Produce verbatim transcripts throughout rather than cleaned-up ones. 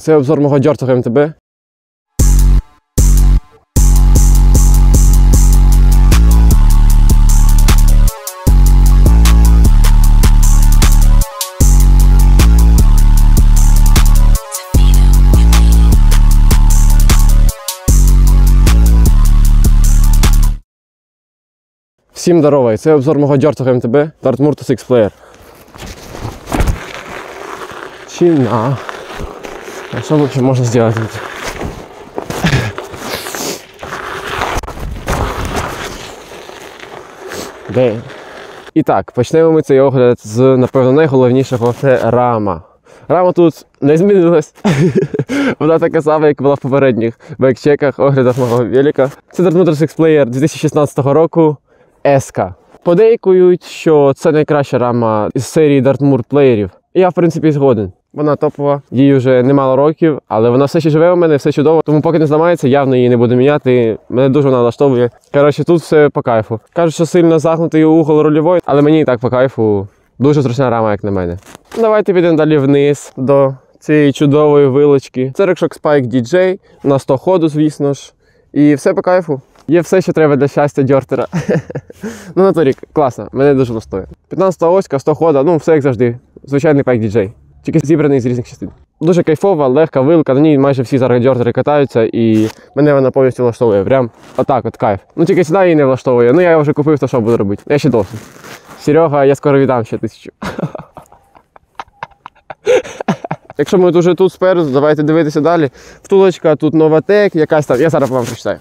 Це обзор мого дьортого ем те бе. Всім здорово, це обзор мого дьортого ем те бе Dartmoor ту сікс Player. Чина. А що вообще можна зробити тут? Де? І так, почнемо ми цей огляд з, напевно, найголовнішого – це рама. Рама тут не змінилась. Вона така сама, як була в попередніх байкчеках, оглядах мого велика. Це Dartmoor ту сікс Player дві тисячі шістнадцятого року. Еска. Подейкують, що це найкраща рама із серії Dartmoor плеєрів. І я, в принципі, згоден. Вона топова, їй вже немало років, але вона все ще живе у мене, все чудово. Тому поки не зламається, явно її не буду міняти. Мене дуже вона влаштовує. Коротше, тут все по кайфу. Кажуть, що сильно загнутий угол рульовий, але мені і так по кайфу. Дуже зручна рама, як на мене. Давайте підемо далі вниз до цієї чудової вилочки. Це RockShox Spike ді джей на сто ходу, звісно ж. І все по кайфу. Є все, що треба для щастя дьортера. Ну, на той рік, класно, мене дуже влаштує. п'ятнадцята оська, сто хода, ну все як завжди. Звичайний пайк ді джей. Тільки зібраний з різних частин. Дуже кайфова, легка вилка, на ній майже всі зараз дьортери катаються і мене вона повністю влаштовує. Прям отак от кайф. Ну тільки сюди її не влаштовує, ну я вже купив, то що буду робити. Я ще довше. Серега, я скоро віддам ще тисячу. Якщо ми вже тут спереду, давайте дивитися далі. Втулочка, тут Novatec, якась там, я зараз вам прочитаю.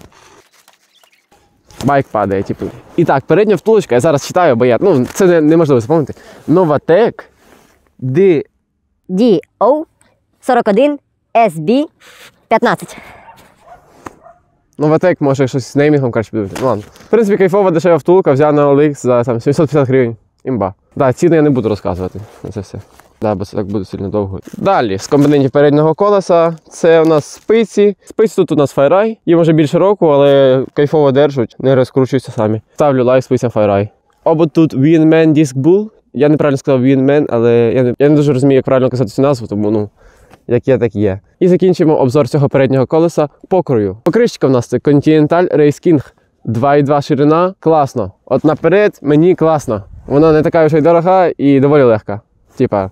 Байк падає, типу. І так, передня втулочка, я зараз читаю, бо я, ну, це не, неможливо запам'ятати. Novatec ді о сорок один ес бі п'ятнадцять. Novatec, може щось з неймінгом краще подивити. Ну ладно. В принципі, кайфова дешева втулка, взяв на о ел ікс за там, сімсот п'ятдесят гривень. Імба. Так, да, ціни я не буду розказувати на це все. Да, бо це так буде сильно довго. Далі, з компонентів переднього колеса, це у нас спиці. Спиці тут у нас FireEye. Їм вже більше року, але кайфово держать, не розкручуються самі. Ставлю лайк спицям FireEye. Або тут Winman Disc Bull. Я неправильно сказав Winman, але я не, я не дуже розумію, як правильно казати цю назву, тому ну, як є, так є. І закінчимо обзор цього переднього колеса покрою. Покришечка в нас це Continental Race King. два і два ширина. Класно. От наперед мені класно. Вона не така вже й дорога і доволі легка. Типа,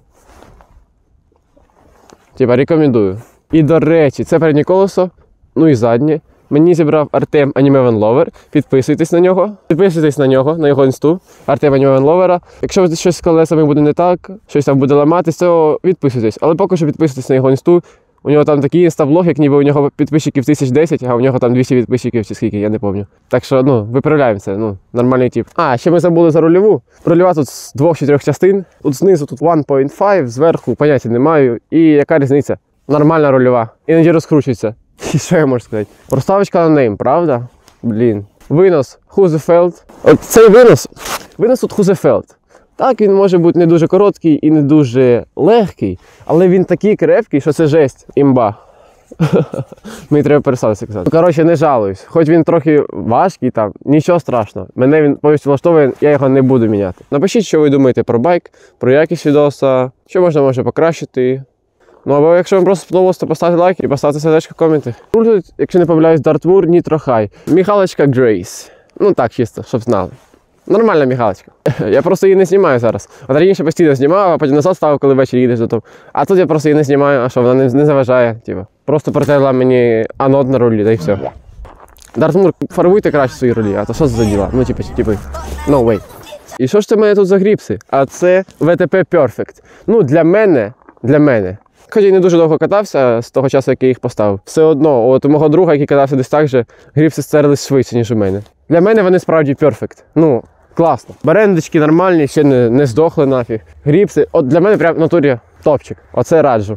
Типа, рекомендую. І, до речі, це переднє колесо, ну і заднє. Мені зібрав Артем Anime Van Lover. Підписуйтесь на нього. Підписуйтесь на нього, на його інсту. Артем Anime Van Lover. Якщо щось з колесами буде не так, щось там буде ламатись, то відписуйтесь. Але поки що підписуйтесь на його інсту. У нього там такий інстаблог, як ніби у нього підписчиків тисяч десять, а у нього там двісті підписчиків чи скільки, я не пам'ятаю. Так що, ну, виправляємося, ну, нормальний тип. А, ще ми забули за рульову. Рульова тут з двох чи трьох частин. Тут знизу тут один крапка п'ять, зверху поняття не маю. І яка різниця? Нормальна рульова. Іноді розкручується. І що я можу сказати? Проставочка на нейм, правда? Блін. Винос Husefeld. От цей винос, винос тут Husefeld. Так, він може бути не дуже короткий і не дуже легкий, але він такий крепкий, що це жесть. Імба. Мені треба перестатися казати. Коротше, не жалуюсь. Хоч він трохи важкий, там, нічого страшного. Мене він повністю влаштовує, я його не буду міняти. Напишіть, що ви думаєте про байк, про якість відоса, що можна може покращити. Ну або якщо вам просто сподобалось, то поставте лайк і поставте сердечко в коменти. Руль тут, якщо не помиляюсь, Dartmoor Nitro High. Міхалочка Grace. Ну так, чисто, щоб знали. Нормальна мігалочка. Я просто її не знімаю зараз. От раніше постійно знімав, а потім назад ставив, коли ввечері їдеш додому. А тут я просто її не знімаю, а що, вона не, не заважає. Типу. Просто притерла мені анод на рулі, та й все. Dartmoor, фарбуйте краще свої рулі, а то що за діла? Ну, типу, типу, no way. І що ж це в мене тут за гріпси? А це ве те пе Perfect. Ну, для мене, для мене. Хоч я не дуже довго катався з того часу, як я їх поставив. Все одно, от у мого друга, який катався десь так же, гріпси стерлись швидше, ніж у мене. Для мене вони справді перфект. Ну, класно. Берендочки нормальні, ще не, не здохли нафіг. Гріпси, от для мене прям в натурі топчик. Оце раджу.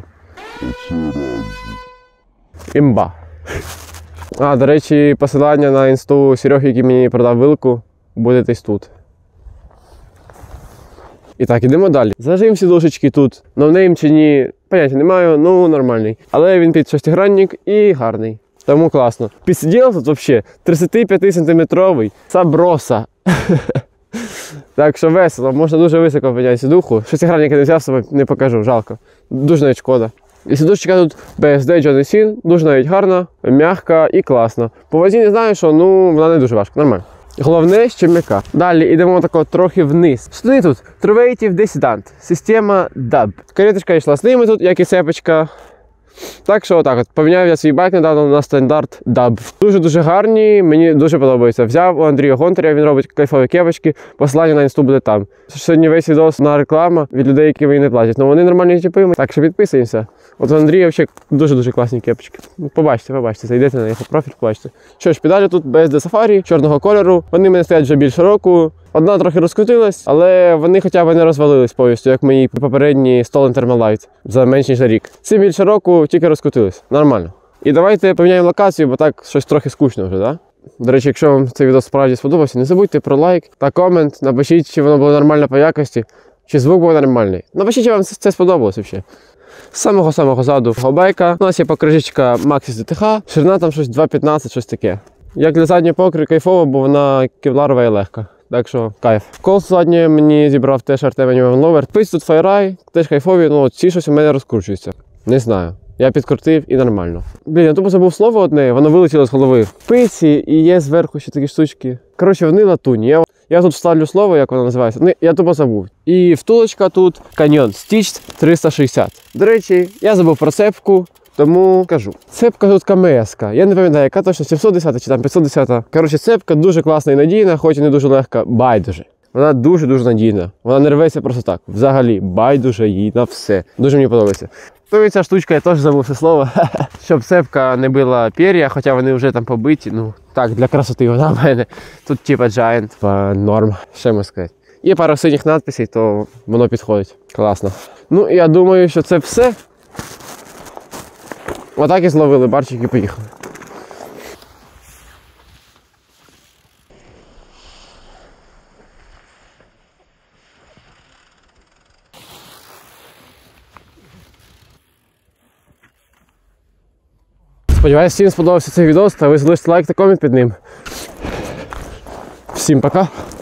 Імба. А, до речі, посилання на інсту Сереги, який мені продав вилку, буде десь тут. І так, ідемо далі. Зажим сідушечки тут. Ноунейм чи ні, поняття не маю, ну нормальний. Але він під шестигранник і гарний. Тому класно. Підсиділ тут взагалі тридцятип'ятисантиметровий Саброса. Так що весело, можна дуже високо підняти сідуху. Шестигранник я не взяв, не покажу, жалко. Дуже навіть шкода. І сідушечка тут бі ес ді Johnny Sin, дуже навіть гарна, м'яка і класна. По вазі не знаю, що ну вона не дуже важка, нормально. Головне, що м'яка. Далі йдемо тако трохи вниз. Штани тут Truvative Dissident, система даб. Кареточка йшла з ними тут, як і цепочка. Так що отак от, поміняв я свій байк недавно на стандарт даб. Дуже-дуже гарні, мені дуже подобається. Взяв у Андрія Гонтаря, він робить кайфові кепочки, посилання на інсту буде там. Сьогодні весь відос на реклама від людей, які мені не платять. Ну вони нормальні типи, так що підписуємося. От у Андрія взагалі дуже-дуже класні кепочки. Побачите, побачите, зайдете на його профіль, побачите. Що ж, педалі тут бі ес ді Safari, чорного кольору. Вони в мене стоять вже більше року. Одна трохи розкрутилась, але вони хоча б не розвалились повністю, як мої попередні Stolen Thermalite за менш ніж рік. Ці більше року тільки розкрутились. Нормально. І давайте поміняємо локацію, бо так щось трохи скучно вже, да? До речі, якщо вам цей відео справді сподобався, не забудьте про лайк та комент. Напишіть, чи воно було нормально по якості, чи звук був нормальний. Напишіть, чи вам це сподобалось взагалі. З самого-самого заду байка у нас є покришечка Maxxis ді ті ейч, ширина там щось два п'ятнадцять, щось таке. Як для задньої покри кайфово, бо вона кевларова і легка. Так що кайф. Колесо заднє мені зібрав теж Артем Anyman Lover. Пиць тут FireEye, теж кайфові, ну ці щось у мене розкручуються. Не знаю. Я підкрутив і нормально. Блін, я тупо забув слово одне, воно вилетіло з голови. Пиці і є зверху ще такі штучки. Коротше, вони латунні. Я, я тут вставлю слово, як воно називається. Ну, я тупо забув. І втулочка тут Canyon Stitched триста шістдесят. До речі, я забув про цепку. Тому кажу. Цепка тут КМС-ка. Я не пам'ятаю, яка точно, сімсот десята чи там п'ятсот десята. Коротше, цепка дуже класна і надійна, хоч і не дуже легка. Байдуже. Вона дуже-дуже надійна. Вона не рветься просто так. Взагалі, байдуже їй на все. Дуже мені подобається. То і ця штучка, я теж забув це слово. Щоб цепка не била пер'я, хоча вони вже там побиті. Ну, так, для красоти вона в мене. Тут типа Giant, норм. Що можна сказати. Є пара синіх надписей, то воно підходить. Класно. Ну, я думаю, що це все. Отак і зловили барчик і поїхали. Сподіваюсь, всім сподобався цей відео, та ви залишите лайк та комент під ним. Всім пока!